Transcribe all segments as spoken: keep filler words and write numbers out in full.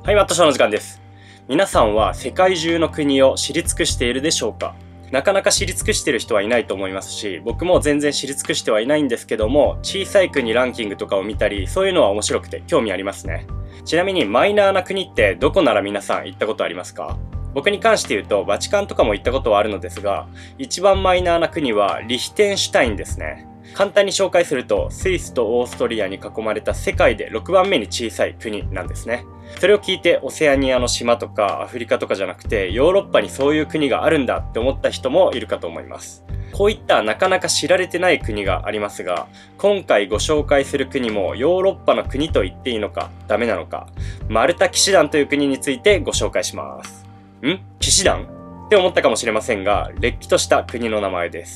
はい、マットショーの時間です。皆さんは世界中の国を知り尽くしているでしょうか？なかなか知り尽くしている人はいないと思いますし、僕も全然知り尽くしてはいないんですけども、小さい国ランキングとかを見たり、そういうのは面白くて興味ありますね。ちなみにマイナーな国ってどこなら皆さん行ったことありますか？僕に関して言うと、バチカンとかも行ったことはあるのですが、一番マイナーな国はリヒテンシュタインですね。簡単に紹介すると、スイスとオーストリアに囲まれた世界でろくばんめに小さい国なんですね。それを聞いてオセアニアの島とかアフリカとかじゃなくて、ヨーロッパにそういう国があるんだって思った人もいるかと思います。こういったなかなか知られてない国がありますが、今回ご紹介する国もヨーロッパの国と言っていいのかダメなのか、マルタ騎士団という国についてご紹介します。ん？騎士団？って思ったかもしれませんが、れっきとした国の名前です。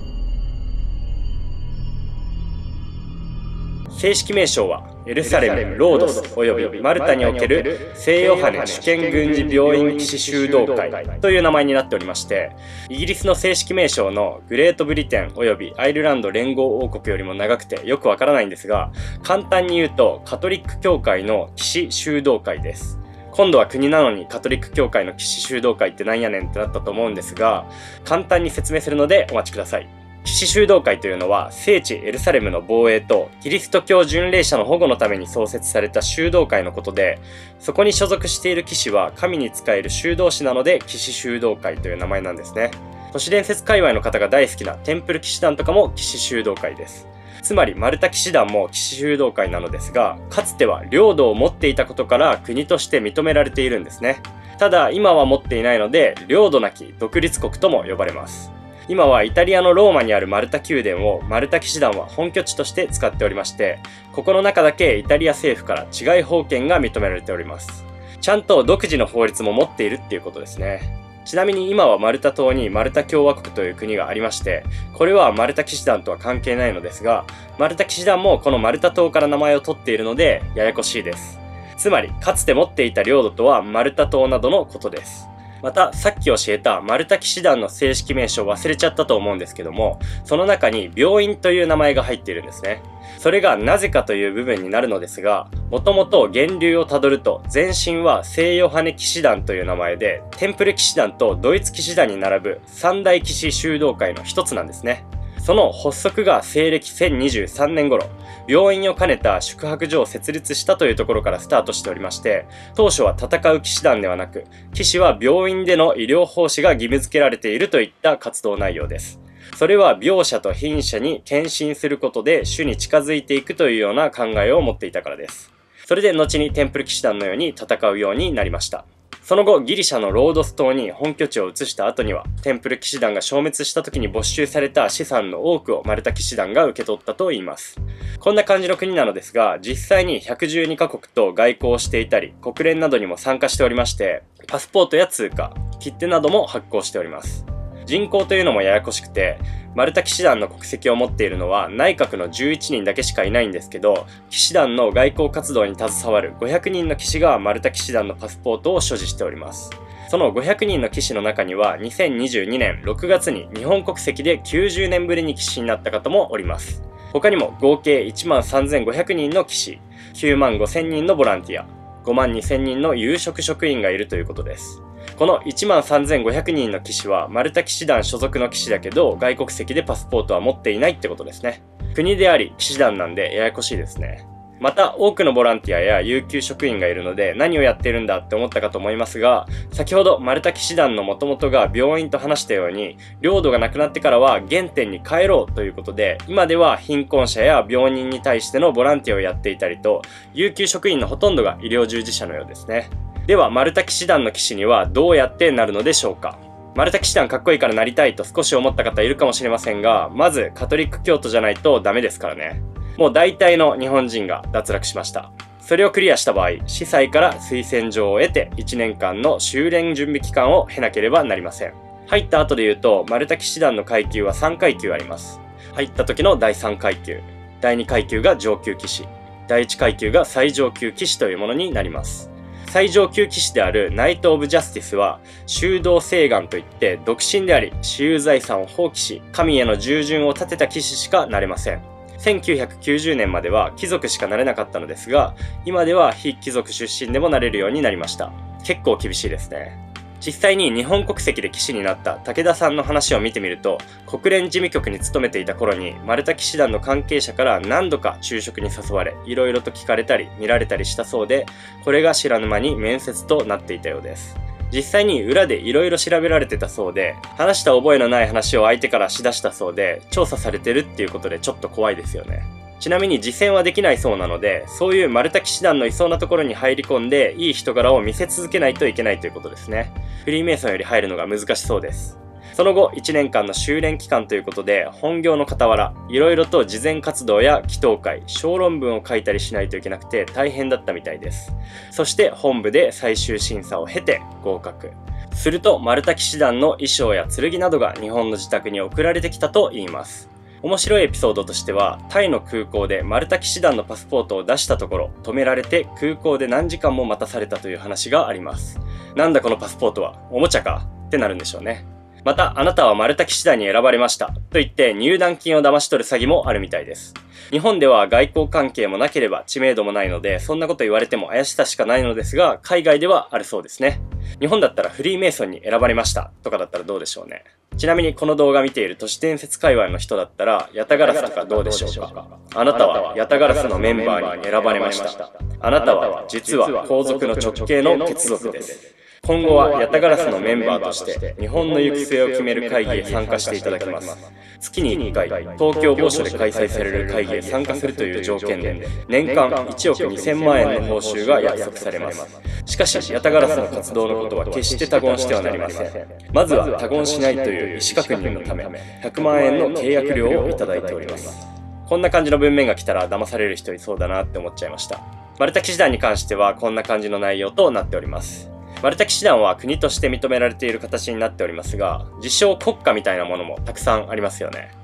正式名称はエルサレム、ロードスおよびマルタにおける聖ヨハネ主権軍事病院騎士修道会という名前になっておりまして、イギリスの正式名称のグレートブリテンおよびアイルランド連合王国よりも長くてよくわからないんですが、簡単に言うとカトリック教会の騎士修道会です。今度は国なのにカトリック教会の騎士修道会ってなんやねんってなったと思うんですが、簡単に説明するのでお待ちください。騎士修道会というのは聖地エルサレムの防衛とキリスト教巡礼者の保護のために創設された修道会のことで、そこに所属している騎士は神に仕える修道士なので騎士修道会という名前なんですね。都市伝説界隈の方が大好きなテンプル騎士団とかも騎士修道会です。つまりマルタ騎士団も騎士修道会なのですが、かつては領土を持っていたことから国として認められているんですね。ただ今は持っていないので領土なき独立国とも呼ばれます。今はイタリアのローマにあるマルタ宮殿をマルタ騎士団は本拠地として使っておりまして、ここの中だけイタリア政府から治外法権が認められております。ちゃんと独自の法律も持っているっていうことですね。ちなみに今はマルタ島にマルタ共和国という国がありまして、これはマルタ騎士団とは関係ないのですが、マルタ騎士団もこのマルタ島から名前を取っているのでややこしいです。つまりかつて持っていた領土とはマルタ島などのことです。また、さっき教えたマルタ騎士団の正式名称を忘れちゃったと思うんですけども、その中に病院という名前が入っているんですね。それがなぜかという部分になるのですが、もともと源流をたどると、前身は聖ヨハネ騎士団という名前で、テンプル騎士団とドイツ騎士団に並ぶ三大騎士修道会の一つなんですね。その発足が西暦せんにじゅうさんねん頃、病院を兼ねた宿泊所を設立したというところからスタートしておりまして、当初は戦う騎士団ではなく、騎士は病院での医療奉仕が義務付けられているといった活動内容です。それは病者と貧者に献身することで主に近づいていくというような考えを持っていたからです。それで後にテンプル騎士団のように戦うようになりました。その後、ギリシャのロードス島に本拠地を移した後には、テンプル騎士団が消滅した時に没収された資産の多くをマルタ騎士団が受け取ったといいます。こんな感じの国なのですが、実際にひゃくじゅうにカ国と外交をしていたり、国連などにも参加しておりまして、パスポートや通貨、切手なども発行しております。人口というのもややこしくて、マルタ騎士団の国籍を持っているのは内閣のじゅういちにんだけしかいないんですけど、騎士団の外交活動に携わるごひゃくにんの騎士がマルタ騎士団のパスポートを所持しております。そのごひゃくにんの騎士の中にはにせんにじゅうにねんろくがつに日本国籍できゅうじゅうねんぶりに騎士になった方もおります。他にも合計いちまんさんぜんごひゃくにんの騎士、きゅうまんごせんにんのボランティア、ごまんにせんにんの有職職員がいるということです。このいちまんさんぜんごひゃくにんの騎士はマルタ騎士団所属の騎士だけど外国籍でパスポートは持っていないってことですね。国であり騎士団なんでややこしいですね。また多くのボランティアや有給職員がいるので何をやってるんだって思ったかと思いますが、先ほどマルタ騎士団の元々が病院と話したように、領土がなくなってからは原点に帰ろうということで、今では貧困者や病人に対してのボランティアをやっていたりと、有給職員のほとんどが医療従事者のようですね。ではマルタ騎士団の騎士にはどうやってなるのでしょうか？マルタ騎士団かっこいいからなりたいと少し思った方いるかもしれませんが、まずカトリック教徒じゃないとダメですからね。もう大体の日本人が脱落しました。それをクリアした場合、司祭から推薦状を得ていちねんかんの修練準備期間を経なければなりません。入った後で言うと、マルタ騎士団の階級はさんかいきゅうあります。入った時のだいさんかいきゅう、だいにかいきゅうが上級騎士、だいいちかいきゅうが最上級騎士というものになります。最上級騎士であるナイト・オブ・ジャスティスは修道誓願といって独身であり私有財産を放棄し神への従順を立てた騎士しかなれません。 せんきゅうひゃくきゅうじゅうねんまでは貴族しかなれなかったのですが、今では非貴族出身でもなれるようになりました。結構厳しいですね。実際に日本国籍で騎士になった武田さんの話を見てみると、国連事務局に勤めていた頃にマルタ騎士団の関係者から何度か昼食に誘われ、いろいろと聞かれたり見られたりしたそうで、これが知らぬ間に面接となっていたようです。実際に裏でいろいろ調べられてたそうで、話した覚えのない話を相手からしだしたそうで、調査されてるっていうことでちょっと怖いですよね。ちなみに実践はできないそうなので、そういうマルタ騎士団のいそうなところに入り込んで、いい人柄を見せ続けないといけないということですね。フリーメイソンより入るのが難しそうです。その後、いちねんかんの修練期間ということで、本業の傍ら、いろいろと慈善活動や祈祷会、小論文を書いたりしないといけなくて大変だったみたいです。そして本部で最終審査を経て合格。すると、マルタ騎士団の衣装や剣などが日本の自宅に送られてきたといいます。面白いエピソードとしては、タイの空港でマルタ騎士団のパスポートを出したところ、止められて空港で何時間も待たされたという話があります。なんだこのパスポートは、おもちゃかってなるんでしょうね。また、あなたはマルタ騎士団に選ばれましたと言って入団金を騙し取る詐欺もあるみたいです。日本では外交関係もなければ知名度もないので、そんなこと言われても怪しさしかないのですが、海外ではあるそうですね。日本だったらフリーメイソンに選ばれましたとかだったらどうでしょうね。ちなみにこの動画見ている都市伝説界隈の人だったら、ヤタガラスとかどうでしょうか。あなたはヤタガラスのメンバーに選ばれました。あなたは実は皇族の直系の血族です。今後はヤタガラスのメンバーとして日本の行く末を決める会議へ参加していただきます。月にいっかい東京某所で開催される会議へ参加するという条件で年間いちおくにせんまんえんの報酬が約束されます。しかしヤタガラスの活動のことは決して他言してはなりません。まずは他言しないという意思確認のためひゃくまんえんの契約料をいただいております。こんな感じの文面が来たら騙される人いそうだなって思っちゃいました。マルタ騎士団に関してはこんな感じの内容となっております。マルタ騎士団は国として認められている形になっておりますが、自称国家みたいなものもたくさんありますよね。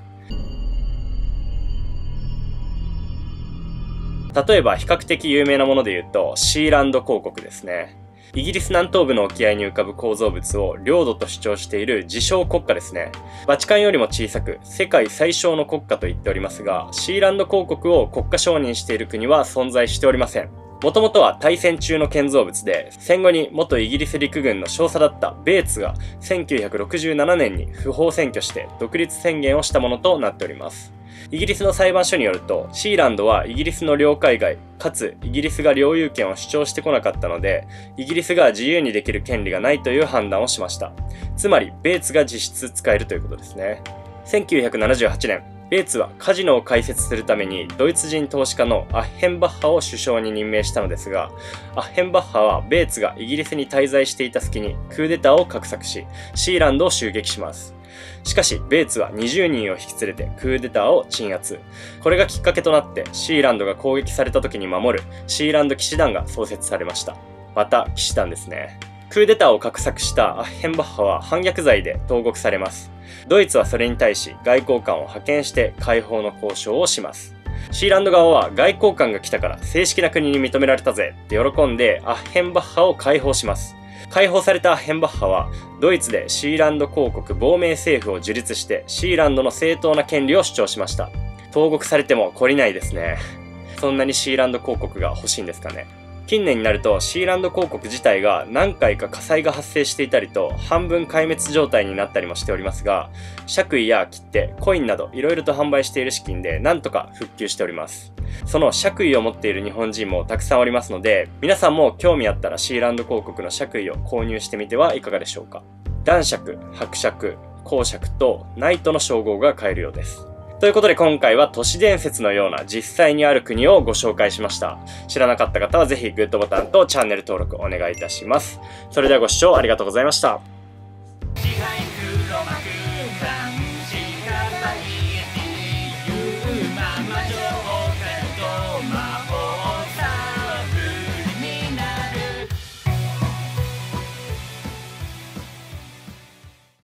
例えば比較的有名なもので言うとシーランド公国ですね。イギリス南東部の沖合に浮かぶ構造物を領土と主張している自称国家ですね。バチカンよりも小さく世界最小の国家と言っておりますが、シーランド公国を国家承認している国は存在しておりません。もともとは大戦中の建造物で、戦後に元イギリス陸軍の少佐だったベーツがせんきゅうひゃくろくじゅうななねんに不法占拠して独立宣言をしたものとなっております。イギリスの裁判所によると、シーランドはイギリスの領海外、かつイギリスが領有権を主張してこなかったので、イギリスが自由にできる権利がないという判断をしました。つまり、ベーツが実質使えるということですね。せんきゅうひゃくななじゅうはちねん、ベーツはカジノを開設するためにドイツ人投資家のアッヘンバッハを首相に任命したのですが、アッヘンバッハはベーツがイギリスに滞在していた隙にクーデターを画策し、シーランドを襲撃します。しかし、ベーツはにじゅうにんを引き連れてクーデターを鎮圧。これがきっかけとなって、シーランドが攻撃された時に守るシーランド騎士団が創設されました。また、騎士団ですね。クーデターを画策したアッヘンバッハは反逆罪で投獄されます。ドイツはそれに対し外交官を派遣して解放の交渉をします。シーランド側は外交官が来たから正式な国に認められたぜって喜んでアッヘンバッハを解放します。解放されたアッヘンバッハはドイツでシーランド公国亡命政府を樹立してシーランドの正当な権利を主張しました。投獄されても懲りないですね。そんなにシーランド公国が欲しいんですかね。近年になるとシーランド公国自体が何回か火災が発生していたりと半分壊滅状態になったりもしておりますが、爵位や切手、コインなどいろいろと販売している資金でなんとか復旧しております。その爵位を持っている日本人もたくさんおりますので、皆さんも興味あったらシーランド公国の爵位を購入してみてはいかがでしょうか。男爵、伯爵、公爵とナイトの称号が買えるようです。ということで今回は都市伝説のような実際にある国をご紹介しました。知らなかった方はぜひグッドボタンとチャンネル登録お願いいたします。それではご視聴ありがとうございました。